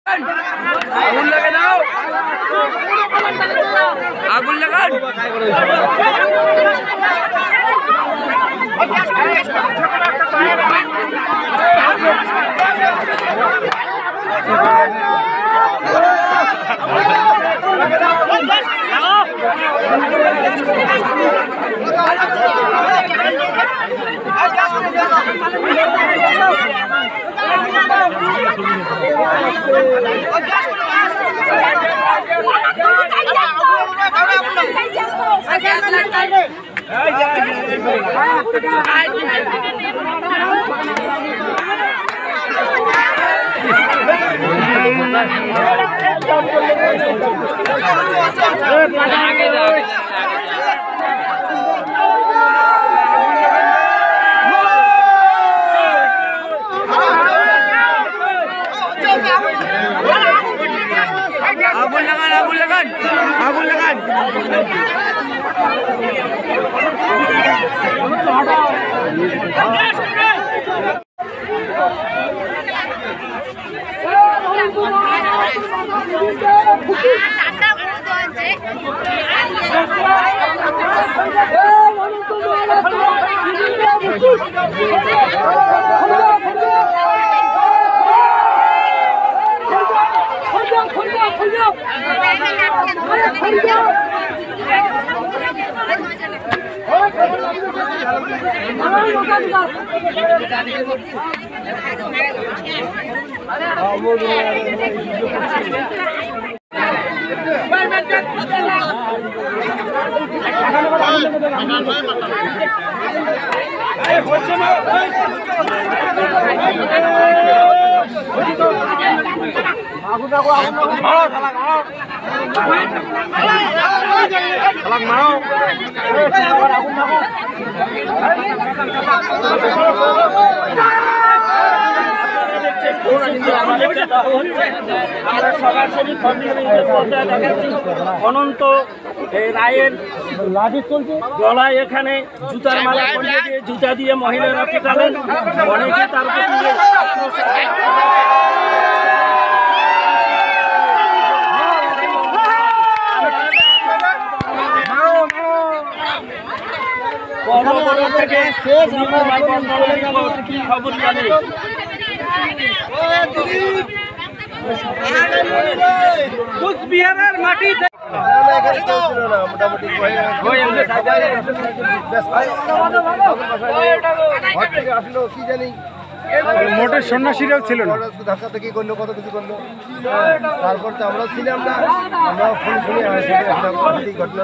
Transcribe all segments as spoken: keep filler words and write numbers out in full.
আগুন লাগে দাও, আগুন লাগান। আগুন লাগান, আগুন লাগান, আগুন লাগান। অনন্ত রায়ের গলায় এখানে জুতার মালা পরিয়ে দিয়ে জুতা দিয়ে মহিলারা পেটালেন। অনেকে তার প্রতি থেকে খবর জানে। কুচবিহারের মাটি আসলো কি জানি মোটর সন্ন্যাসীরাও ছিল না, ধাক্কা থেকে করলো, কত কিছু করলো। তারপর তো আমরাও ছিলাম না, আমরা ফোন শুনে ঘটনা।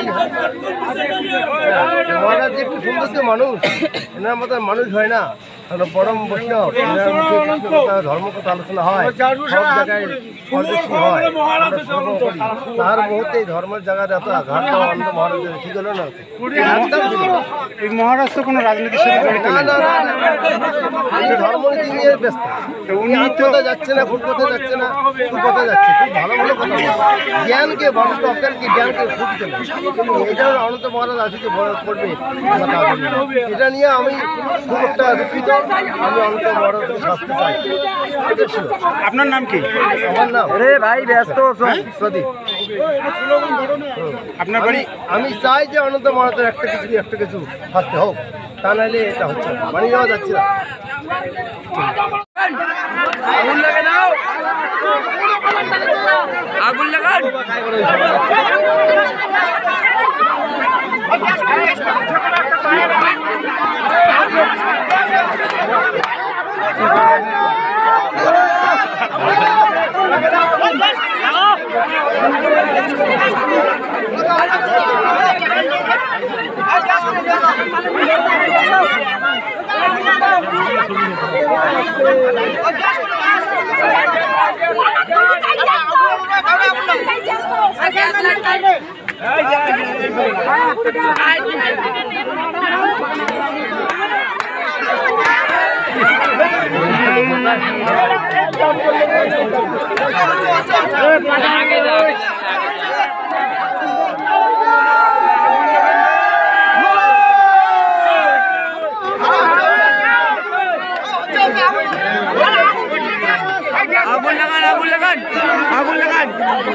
মহারাজ যে একটু সুন্দর মানুষ, এনার মতো মানুষ হয় না। পরম বৈষ্ণব, ধর্ম কথা আলোচনা হয়, সব জায়গায় হয়। তার মুহূর্তে ধর্মের জায়গায় এত আঘাত অন্ধ মহারাজের ঠিক হলো না। এই মহারাজ তো কোনো রাজনীতির সাথে জড়িত না, ধর্মনীতি নিয়ে ব্যস্ত। উনি আত্মতা যাচ্ছে না, ফুটপথে যাচ্ছে না, সুপথে যাচ্ছে। খুব ভালো ভালো কথা জ্ঞানকে মানুষ অজ্ঞানকে জ্ঞানকে ফুটতে না। এটা অনন্ত মহারাজ আসিতে করবে, এটা নিয়ে আমি খুব একটা দুঃখিত। আমি অনন্ত মহারাজকে শাস্তি চাই। আপনার নাম কি? আমার নাম রে ভাই ব্যস্ত প্রদীপ। আপনার বাড়ি? আমি চাই যে অনন্ত মহারাজের একটা কিছু একটা কিছু শাস্তি হোক, তা নাহলে এটা হচ্ছে না, মানিয়ে যাওয়া যাচ্ছে না। আগুন লাগে দাও, আগুন লাগান। আগুন লাগান, আগুন লাগান। লাগান আগুন লাগান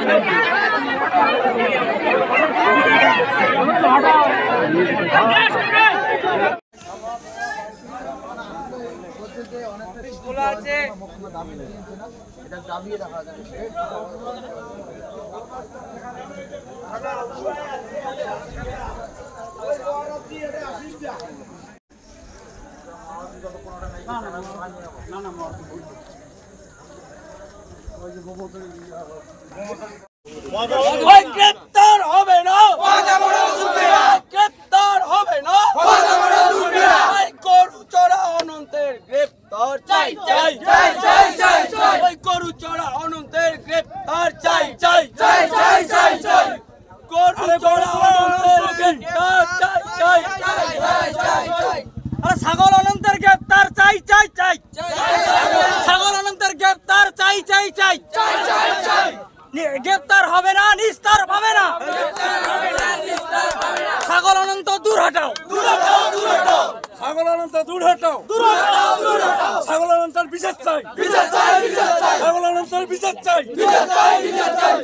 গ্রেপ্তার হবে না গ্রেপ্তার হবে না গরু চড়া অনন্তের গ্রেপ্তার চাই চাই চাই চাই চাই চাই ওই গরু চড়া অনন্তের গ্রেপ্তার চাই চাই চাই চাই চাই চাই গরু চড়া অনন্তের গ্রেপ্তার চাই চাই চাই চাই চাই চাই আরে ছাগল অনন্তের গ্রেপ্তার চাই চাই চাই ছাগল অনন্তের গ্রেপ্তার চাই চাই চাই চাই চাই চাই গ্রেপ্তার হবে না নিস্তার পাবে না ছাগল অনন্ত দূর হটাও দূর হটাও দূর হটাও ছাগল অনন্ত দূর হটাও দূর হটাও দূর হটাও ছাগল অনন্তের বিচার চাই বিচার চাই বিচার চাই ছাগল অনন্তের বিচার চাই বিচার চাই বিচার চাই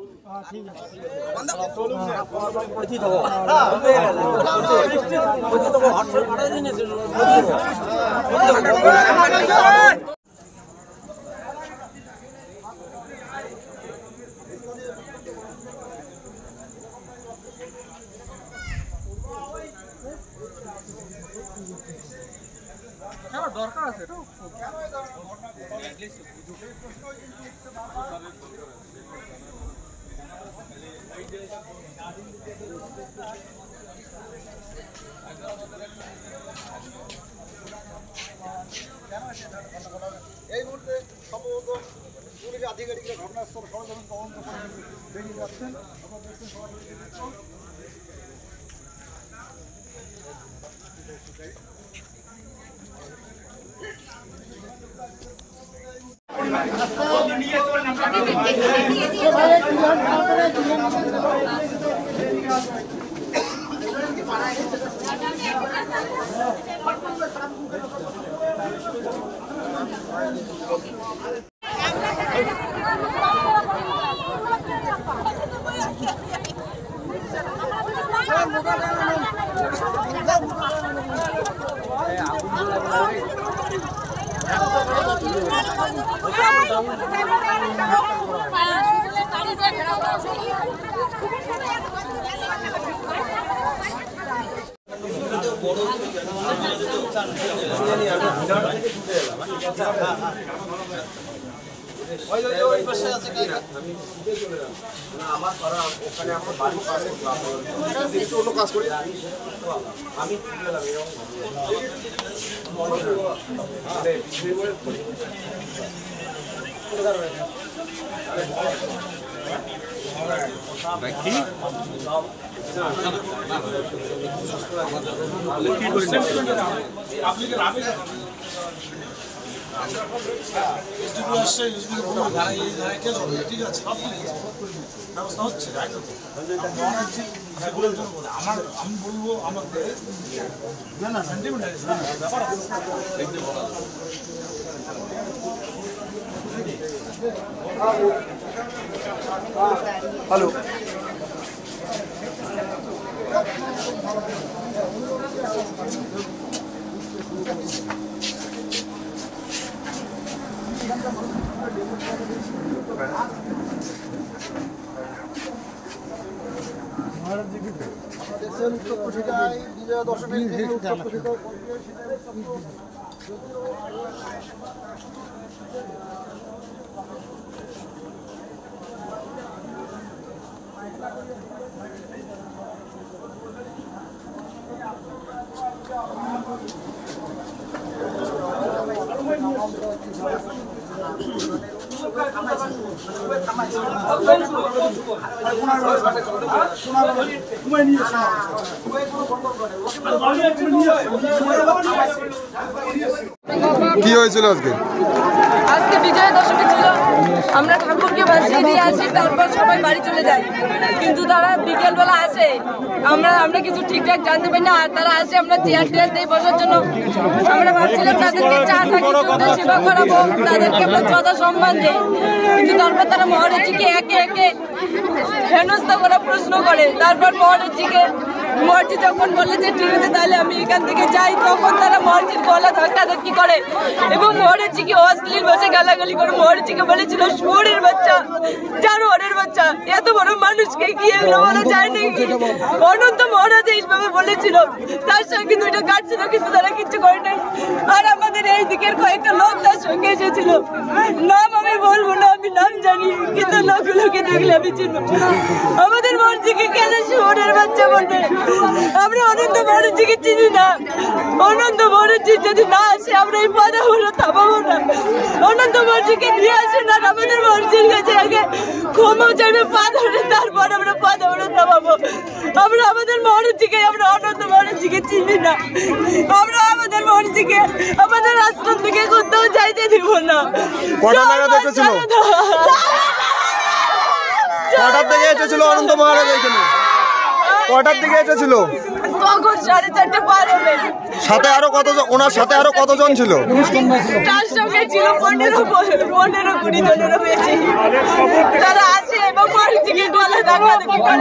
দরকার আছে তো এই মুহূর্তে সম্ভবত পুলিশ আধিকারিকরা ঘটনাস্থল সরজমিন তদন্ত করে বেরিয়ে যাচ্ছেন। আপনারা দেখছেন সবাই কাজ করি আমি ঠিক আছে ব্যবস্থা হচ্ছে আমার আমি বলবো আমাকে না না সেন্টিমেন্ট ব্যাপার হ্যালো দেখছেন উত্তর প্রশিকায় বিজয়া দশমী উত্তর প্রশিকায় কি হয়েছিল আজকে? আজকে বিজয়া দশমী ছিল। আমরা ঠাকুরকে বাঁচিয়ে দিয়ে আসি, তারপর সবাই বাড়ি চলে যায়। কিন্তু তারা বিকেলবেলা আসে, আমরা আমরা কিছু ঠিকঠাক জানতে পারি না, আর তারা আসে আমরা চেয়ার টেয়ার দিয়ে বসার জন্য। আমরা ভাবছিলাম তাদেরকে চা থাকি চোখে সেবা করাবো, তাদেরকে আমরা যথা সম্মান দিই, কিন্তু তারপর তারা মহারাজিকে একে একে হেনস্থা করা প্রশ্ন করে। তারপর মহারাজিকে মহারাজি যখন বলে যে ঠিক আছে তাহলে আমি এখান থেকে যাই, তখন তারা মহারাজির গলা ধাক্কা ধাক্কি করে এবং মহারাজিকে অশ্লীল ভাষায় গালাগালি করে। মহারাজিকে বলেছিল শুয়োরের বাচ্চা, জানোয়ারের বাচ্চা, এত বড় মানুষকে কি এগুলো বলা যায় নাকি? অনন্ত মহারাজ এইভাবে বলেছিল, তার সঙ্গে দুইটা গার্ড ছিল, কিন্তু তারা কিচ্ছু করে নাই। আর আমাদের এই দিকের কয়েকটা লোক তার সঙ্গে এসেছিল, নাম আমি বলবো না, আমি নাম জানি, কিন্তু লোকগুলোকে দেখলে আমি চিনব। আমাদের মহারাজিকে কেন শুয়োরের বাচ্চা বলবে? আমরা অনন্ত মহারাজিকে চিনি না। অনন্ত মহারাজি যদি না আসে আমরা এই পদা হলো থামাবো না। অনন্ত মহারাজিকে নিয়ে আসে না, আমাদের মহারাজির কাছে আগে ক্ষমা চাইবে পা ধরে, তারপর আমরা পদা হলো থামাবো। আমরা আমাদের মহারাজিকে, আমরা অনন্ত মহারাজিকে চিনি না। আমরা আমাদের মহারাজিকে আমাদের আশ্রম থেকে কোথাও যাইতে দিব না। কটা নাগাদ এসেছিল? কটার থেকে এসেছিল অনন্ত মহারাজ এখানে? কটার দিকে এসেছিল? তখন সাড়ে চারটে পার হবে। সাথে আরো কতজন, ওনার সাথে আরো কতজন ছিল? তার সঙ্গে ছিল পনেরো পনেরো কুড়ি জনেরও বেশি। তারা আসে এবং মহারাজিকে গলা ধাক্কা ধাক্কি করে।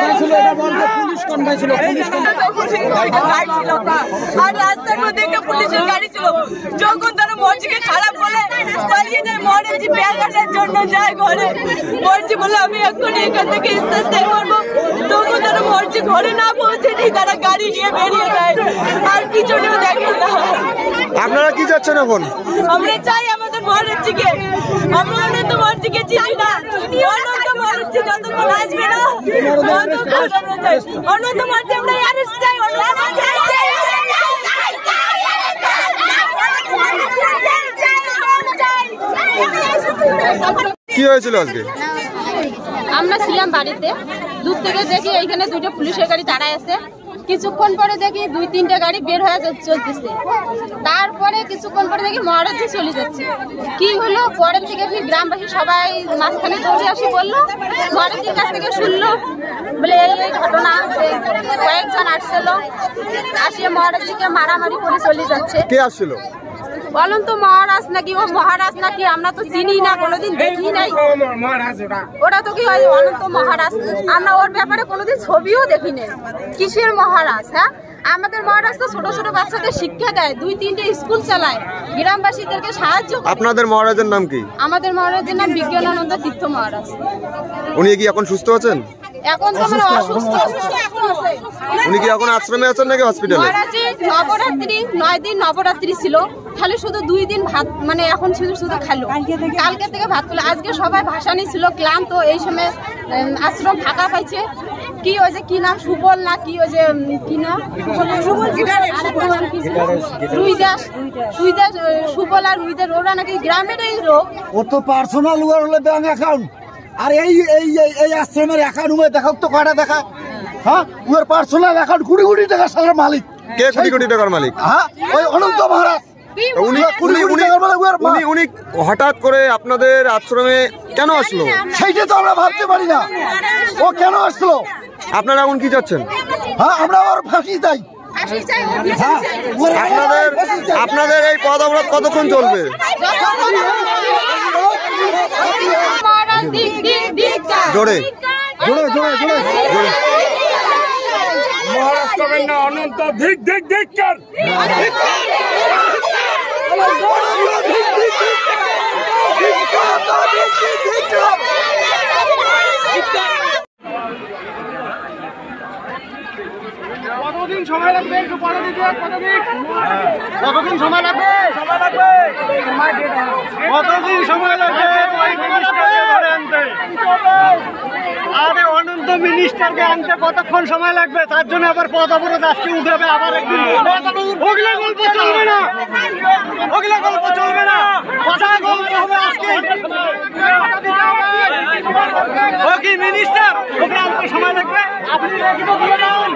আর রাস্তার মধ্যে একটা পুলিশের গাড়ি ছিল, যখন তারা মহারাজিকে খারাপ বলে পালিয়ে যায়, মহারাজি ব্যাগানের জন্য যায় ঘরে। মহারাজি বলে আমি এক্ষুনি এখান থেকে স্থান করবো, তখন তারা মহারাজি ঘরে না পৌঁছে নেই, তারা গাড়ি নিয়ে বেরিয়ে যায়, আর পিছনেও দেখে না। আপনারা কি যাচ্ছেন এখন? আমরা চাই আমাদের মহারাজিকে, আমরা অনন্ত মহারাজিকে চিনি না। অনন্ত মহারাজি যতক্ষণ আসবে না ততক্ষণ আমরা চাই অনন্ত মহারাজি, আমরা অ্যারেস্ট চাই, অনন্ত মহারাজি চাই। কি হয়েছিল আজকে? আমরা ছিলাম বাড়িতে, দূর থেকে দেখি এইখানে দুটো পুলিশের গাড়ি দাঁড়ায় আছে। কিছুক্ষণ পরে দেখি দুই তিনটা গাড়ি বের হয়ে চলতেছে। তারপরে কিছুক্ষণ পরে দেখি মহারাজি চলে যাচ্ছে। কি হলো পরের থেকে গ্রামবাসী সবাই মাঝখানে দৌড়ে আসি বললো, মহারাজির কাছ থেকে শুনলো বলে এই এই ঘটনা, কয়েকজন আসছিল, আসিয়ে মহারাজিকে মারামারি করে চলে যাচ্ছে। কে আসছিল? অনন্ত মহারাজ নাকি ও মহারাজ নাকি আমরা তো চিনি না, কোনোদিন দেখি নাই। ওটা তো কি হয় অনন্ত মহারাজ, আমরা ওর ব্যাপারে কোনোদিন ছবিও দেখি নাই। কিসের মহারাজ? হ্যাঁ, আমাদের মহারাজ তো ছোট ছোট বাচ্চাদের শিক্ষা দেয়, দুই তিনটে স্কুল চালায়, গ্রামবাসীদেরকে সাহায্য করে। আপনাদের মহারাজের নাম কি? আমাদের মহারাজের নাম বিজ্ঞানানন্দ তীর্থ মহারাজ। উনি কি এখন সুস্থ আছেন? এখন তো মানে অসুস্থ। উনি কি এখন আশ্রমে আছেন নাকি হসপিটালে? মহারাজি নবরাত্রি নয় দিন নবরাত্রি ছিল, খালি শুধু দুই দিন ভাত, মানে এখন শুধু শুধু খালো, কালকে থেকে ভাত খেলো। আজকে সবাই ভাসানি ছিল, ক্লান্ত, এই সময় আশ্রম ফাঁকা পাইছে। কি ওই যে কি নাম সুবল না কি ওই যে কি নাম রুইদাস, রুইদাস সুবল আর রুইদাস, ওরা নাকি গ্রামেরই লোক। ও তো পার্সোনাল ওয়ার হলে ব্যাংক অ্যাকাউন্ট, আর এই এই এই আশ্রমের অ্যাকাউন্ট উমে দেখাও তো কয়টা দেখা? হ্যাঁ, ওর পার্সোনাল অ্যাকাউন্ট কোটি কোটি টাকা সালের মালিক। কে কোটি কোটি টাকার মালিক? হ্যাঁ, ওই অনন্ত মহারাজ। উনি উনি উনি হঠাৎ করে আপনাদের আশ্রমে কেন আসলো? সেইটা তো আমরা ভাবতে পারি না, ও কেন আসলো। আপনারা এখন কি চাচ্ছেন? হ্যাঁ, আমরা আবার ফাঁসি চাই। আপনাদের আপনাদের এই পদ অবরোধ কতক্ষণ চলবে? জোরে জোরে জোরে জোরে মহারাজ কবেন না, অনন্ত ধিক ধিক ধিক কর। কতদিন সময় লাগবে? একটু পরে দিতে, কতদিন কতদিন সময় লাগবে? সময় লাগবে কতদিন সময় লাগবে? আরে অনন্ত মিনিস্টারকে আনতে কতক্ষণ সময় লাগবে? তার জন্য আবার পদ অবরোধ আজকে উঠবে, আবার একদিন। ওগুলো গল্প চলবে না, ওগুলো গল্প চলবে না, কথা গল্প হবে আজকে। ও কি মিনিস্টার, ওকে আনতে সময় লাগবে? আপনি রেখে দিয়ে যান।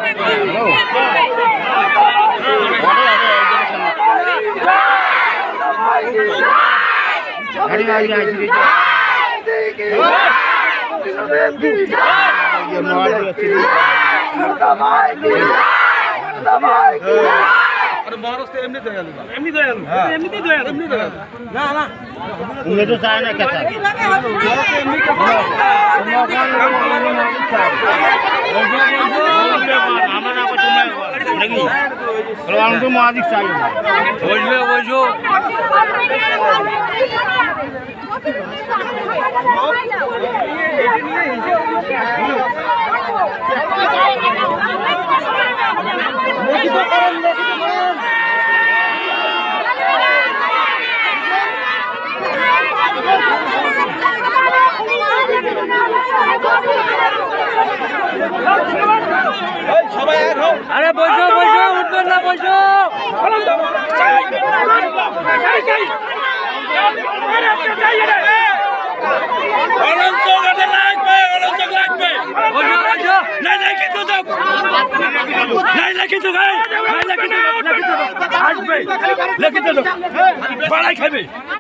গাড়ি গাড়ি আরে বসো বসো উঠবেন না বসো আসবে